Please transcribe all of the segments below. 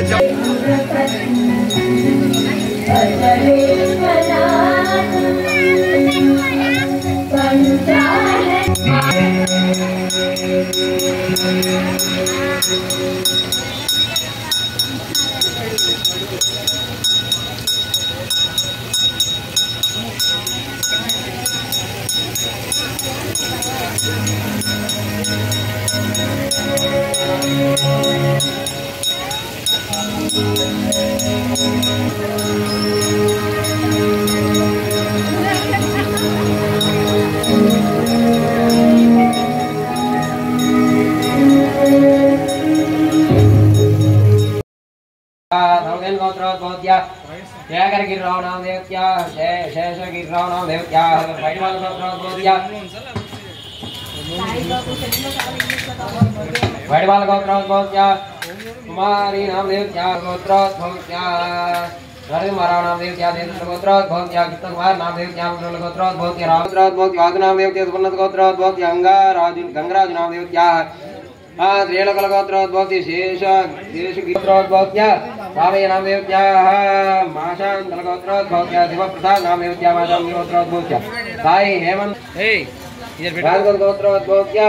कुमारी नाम देवत्या गोत्रोद्भवत्या नरसिंहराव नाम देवत्या गोत्रोद्भवत्या कृष्णकुमार नाम देवत्या गोत्रोद्भवत्या रामोत्रोद्भवत्या वासु नाम देवत्या सुवर्णत गोत्रोद्भवत्या गंगराज नाम देवत्या त्रिलोकल गोत्रोद्भवत्या शेष गोत्रोद्भवत्या स्वामी नाम देवत्या माशांतल गोत्रोद्भवत्या शिवप्रसाद नाम देवत्या माशां गोत्रोद्भवत्या साई हेमंत राजगोत्र गोत्रोद्भवत्या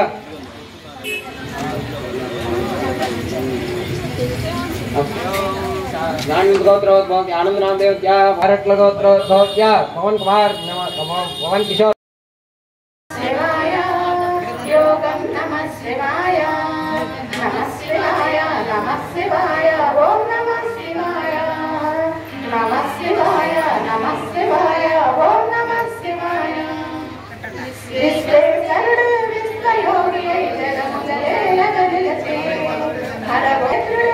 गोत्रोद्भवत्या आनंद नाम देवत्या भारत गोत्रोद्भवत्या पवन कुमार पवन किशोर शिवाय योगं नमः शिवाय नमः शिवाय नमः शिवाय ओम नमः शिवाय नमः शिवाय नमः शिवाय ओम नमः शिवाय विश्वे शरण विश्व योगी जगमुदले लगदिलचे हर गोत्रे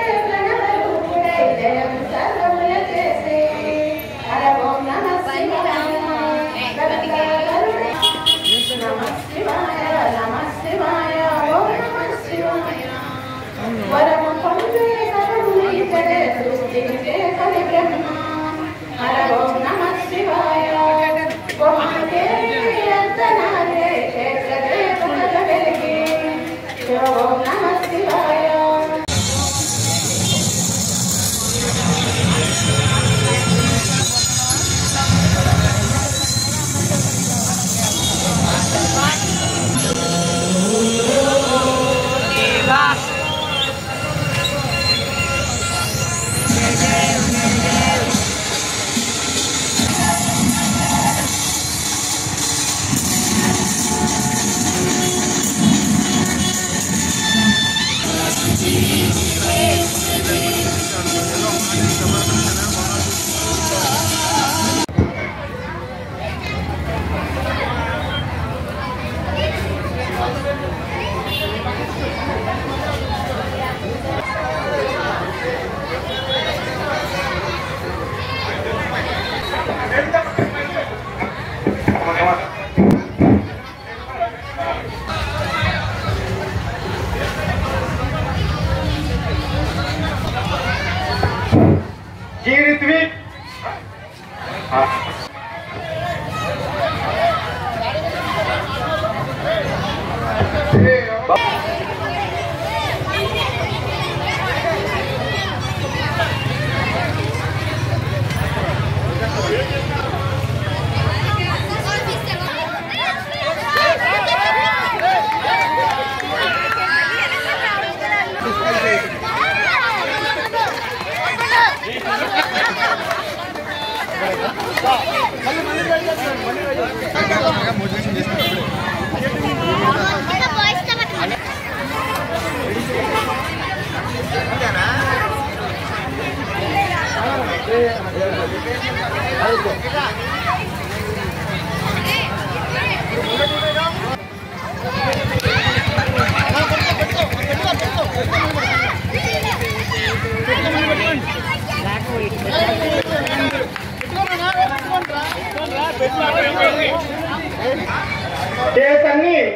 దేశాన్ని